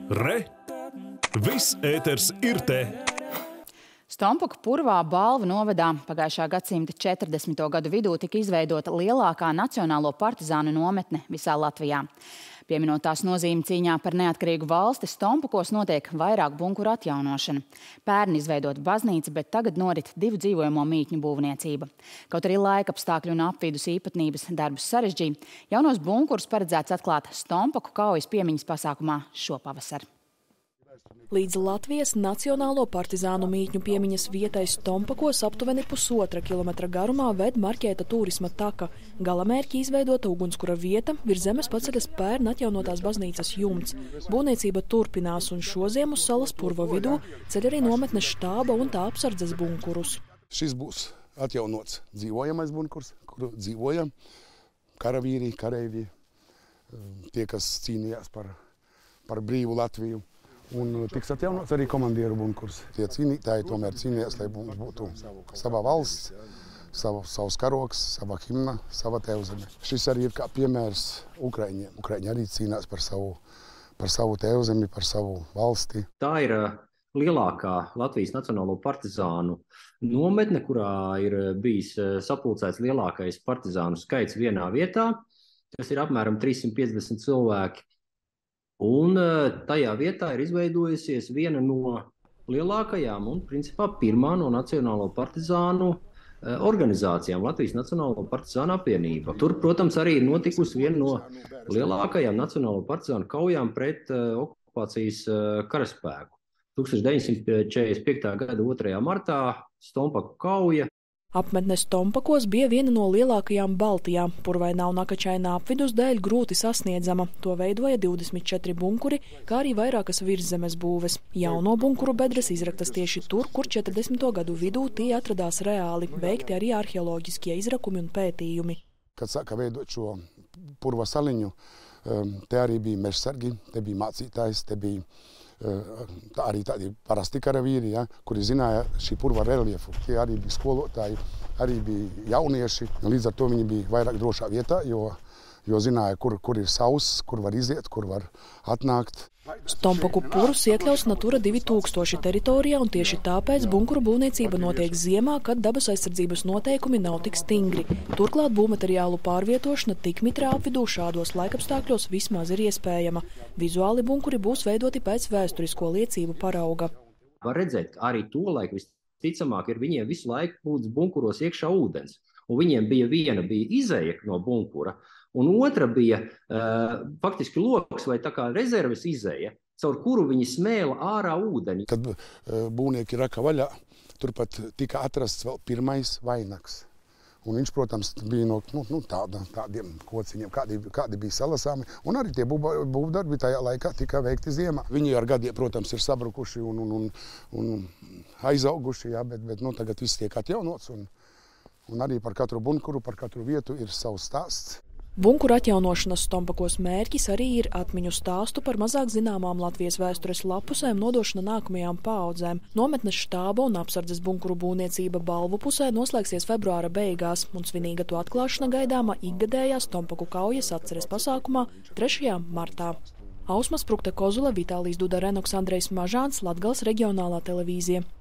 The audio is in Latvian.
Re! Viss ēters ir te! Stompoku purvā Balvu novadā pagājušā gadsimta 40. gadu vidū tika izveidota lielākā nacionālo partizānu nometne visā Latvijā. Pieminot tās nozīmi cīņā par neatkarīgu valsti, Stompokos notiek vairāk bunkuru atjaunošana. Pērn izveidota baznīca, bet tagad norit 2 dzīvojamo mītņu būvniecība. Kaut arī laikapstākļu un apvidus īpatnības darbus sarežģīja, jaunos bunkurus paredzēts atklāt Stompoku kaujas piemiņas pasākumā šopavasar. Līdz Latvijas Nacionālo partizānu mītņu piemiņas vietai Stompokos aptuveni 1,5 kilometra garumā ved marķēta turisma taka. Galamērķi izveidota ugunskura vieta, virs zemes paceļas pērn atjaunotās baznīcas jumts. Būvniecība turpinās un šodien uz salas purva vidū ceļ arī nometnes štāba un tā apsardzes bunkurus. Šis būs atjaunots dzīvojamais bunkurs, kuru dzīvojam karavīri, kareivji, tie, kas cīnījās par brīvu Latviju. Un tiks atjaunots arī komandieru bunkurs. Tie cīnītāji tomēr cīnījās, lai mums būtu sava valsts, savs karoks, sava himna, sava tēvzeme. Šis arī ir kā piemērs Ukraiņiem. Ukraiņi arī cīnās par savu tēvzemi, par savu valsti. Tā ir lielākā Latvijas Nacionālo partizānu nometne, kurā ir bijis sapulcēts lielākais partizānu skaits vienā vietā. Tas ir apmēram 350 cilvēki. Un tajā vietā ir izveidojusies viena no lielākajām un, principā, pirmā no Nacionālo partizānu organizācijām, Latvijas Nacionālo partizānu apvienība. Tur, protams, arī ir notikusi viena no lielākajām Nacionālo partizānu kaujām pret okupācijas karaspēku. 1945. gada 2. martā Stompoku kauja. Apmetne Stompokos bija viena no lielākajām Baltijā. Purvainā un akačainā apvidus dēļ grūti sasniedzama. To veidoja 24 bunkuri, kā arī vairākas virszemes būves. Jauno bunkuru bedres izraktas tieši tur, kur 40. gadu vidū tie atradās reāli, veikti arī arheoloģiskie izrakumi un pētījumi. Kad sāka veidot šo purva saliņu, te arī bija mežsargi, te bija mācītājs, te bija arī tādi parasti karavīri, ja, kuri zināja šī purva reliefu. Tie arī bija skolotāji, arī bija jaunieši. Līdz ar to viņi bija vairāk drošā vietā, jo zināja, kur ir sauss, kur var iziet, kur var atnākt. Stompoku purvs iekļaus Natura 2000 teritorijā, un tieši tāpēc bunkuru būvniecība notiek ziemā, kad dabas aizsardzības noteikumi nav tik stingri. Turklāt būvmateriālu pārvietošana tik mitrā apvidū šādos laikapstākļos vismaz ir iespējama. Vizuāli bunkuri būs veidoti pēc vēsturisko liecību parauga. Var redzēt, ka arī tolaik visticamāk ir viņiem visu laiku būs bunkuros iekšā ūdens. Un viņiem viena bija izeja no bunkura, un otra bija faktiski loks vai tā kā rezerves izeja, caur kuru viņi smēla ārā ūdeni. Kad būvnieki raka vaļā, turpat tika atrasts vēl pirmais vainags. Un viņš, protams, bija no tādiem kociņiem, kādi bija salasāmi. Un arī tie būvdarbi tajā laikā tika veikti ziemā. Viņi ar gadiem, protams, ir sabrukuši un aizauguši, jā, bet tagad viss tiek atjaunots. Un arī par katru bunkuru, par katru vietu ir savs stāsts. Bunkuru atjaunošanas Stompokos mērķis arī ir atmiņu stāstu par mazāk zināmām Latvijas vēstures lapusēm nodošana nākamajām paaudzēm. Nometnes štāba un apsardzes bunkuru būvniecība Balvu pusē noslēgsies februāra beigās, un svinīga to atklāšana gaidāma ikgadējā Stompoku kaujas atceres pasākumā 3. martā. Ausma Sprukte Kozule, Vitālijs Duda Renoks, Andrejs Mažāns, Latgales reģionālā televīzija.